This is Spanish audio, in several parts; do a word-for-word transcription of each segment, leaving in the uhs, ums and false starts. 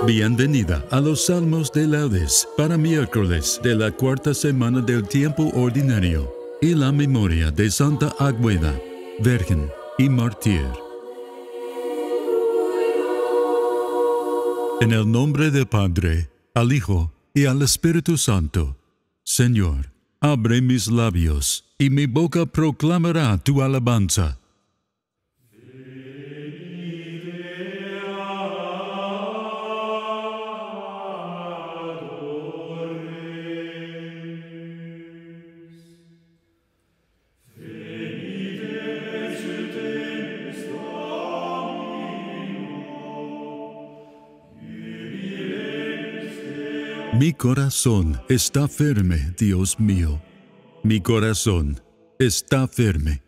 Bienvenida a los Salmos de Laudes para miércoles de la cuarta semana del tiempo ordinario y la memoria de Santa Águeda, Virgen y Mártir. En el nombre del Padre, al Hijo y al Espíritu Santo. Señor, abre mis labios y mi boca proclamará tu alabanza. Mi corazón está firme, Dios mío. Mi corazón está firme.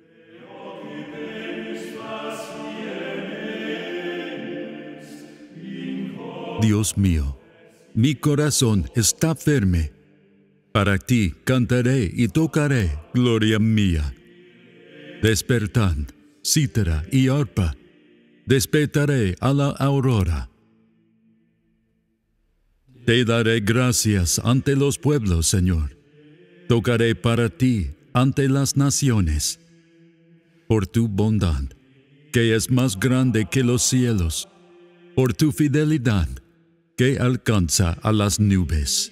Dios mío, mi corazón está firme. Para ti cantaré y tocaré, gloria mía. Despertad, cítara y arpa. Despertaré a la aurora. Te daré gracias ante los pueblos, Señor. Tocaré para ti ante las naciones. Por tu bondad, que es más grande que los cielos. Por tu fidelidad, que alcanza a las nubes.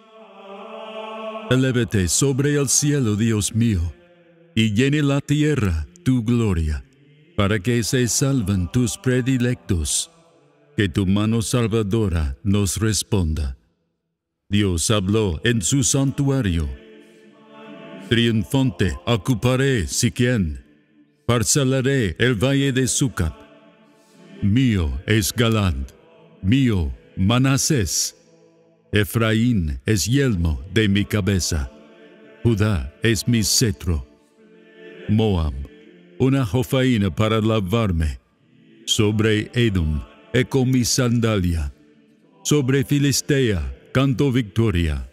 Elévate sobre el cielo, Dios mío, y llene la tierra tu gloria, para que se salven tus predilectos. Que tu mano salvadora nos responda. Dios habló en su santuario. Triunfante ocuparé Siquén, parcelaré el valle de Sucat. Mío es Galaad, mío Manasés. Efraín es yelmo de mi cabeza. Judá es mi cetro. Moab, una jofaina para lavarme. Sobre Edom, eco mi sandalia. Sobre Filistea canto victoria.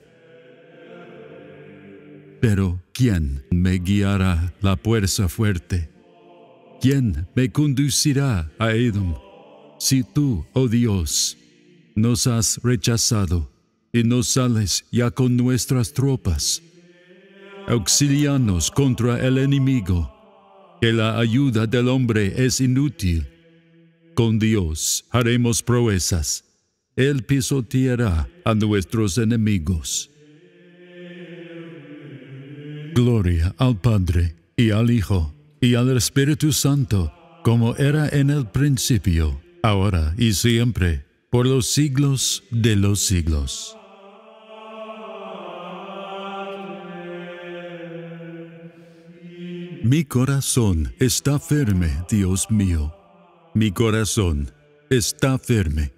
Pero ¿quién me guiará la fuerza fuerte? ¿Quién me conducirá a Edom? Si tú, oh Dios, nos has rechazado y no sales ya con nuestras tropas. Auxílianos contra el enemigo, que la ayuda del hombre es inútil. Con Dios haremos proezas. Él pisoteará a nuestros enemigos. Gloria al Padre, y al Hijo, y al Espíritu Santo, como era en el principio, ahora y siempre, por los siglos de los siglos. Mi corazón está firme, Dios mío. Mi corazón está firme.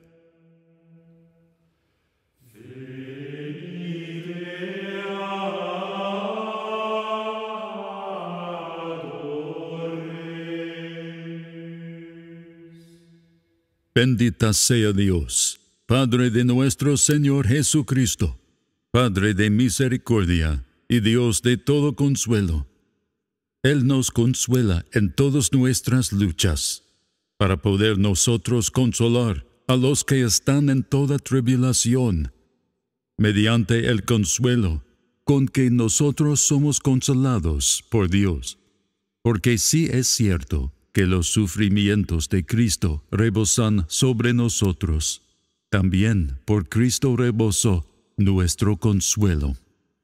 Bendita sea Dios, Padre de nuestro Señor Jesucristo, Padre de misericordia y Dios de todo consuelo. Él nos consuela en todas nuestras luchas, para poder nosotros consolar a los que están en toda tribulación, mediante el consuelo con que nosotros somos consolados por Dios. Porque sí es cierto que los sufrimientos de Cristo rebosan sobre nosotros, también por Cristo rebosó nuestro consuelo.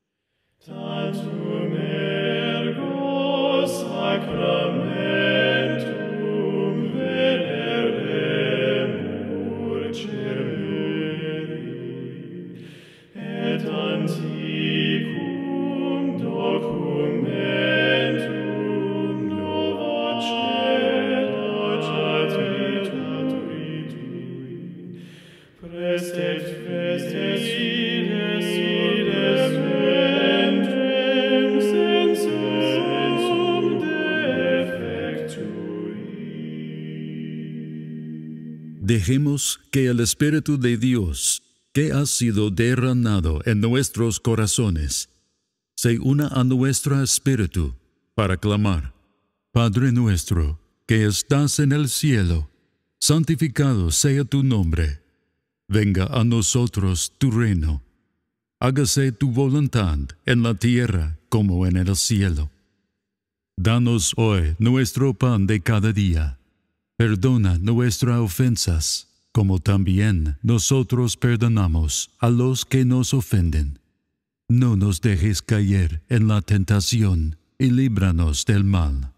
Dejemos que el Espíritu de Dios, que ha sido derramado en nuestros corazones, se una a nuestro espíritu para clamar: Padre nuestro, que estás en el cielo, santificado sea tu nombre. Venga a nosotros tu reino. Hágase tu voluntad en la tierra como en el cielo. Danos hoy nuestro pan de cada día. Perdona nuestras ofensas, como también nosotros perdonamos a los que nos ofenden. No nos dejes caer en la tentación, y líbranos del mal.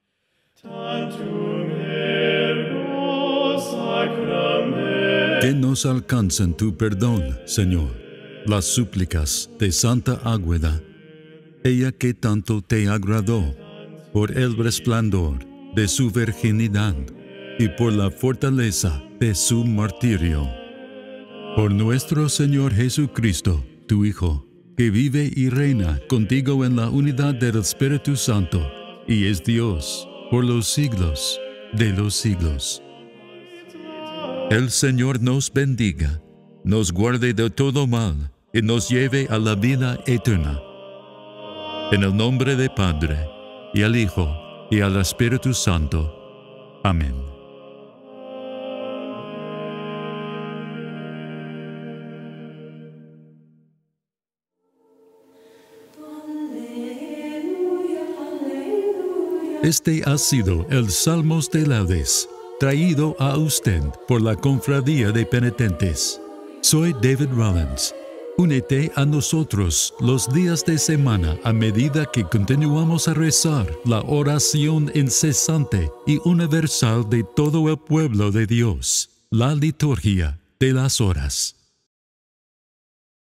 Que nos alcancen tu perdón, Señor, las súplicas de Santa Águeda, ella que tanto te agradó, por el resplandor de su virginidad y por la fortaleza de su martirio. Por nuestro Señor Jesucristo, tu Hijo, que vive y reina contigo en la unidad del Espíritu Santo, y es Dios por los siglos de los siglos. El Señor nos bendiga, nos guarde de todo mal y nos lleve a la vida eterna. En el nombre del Padre, y al Hijo, y al Espíritu Santo. Amén. Este ha sido el Salmos de Laudes, traído a usted por la Cofradía de Penitentes. Soy David Rollins. Únete a nosotros los días de semana a medida que continuamos a rezar la oración incesante y universal de todo el pueblo de Dios, la liturgia de las horas.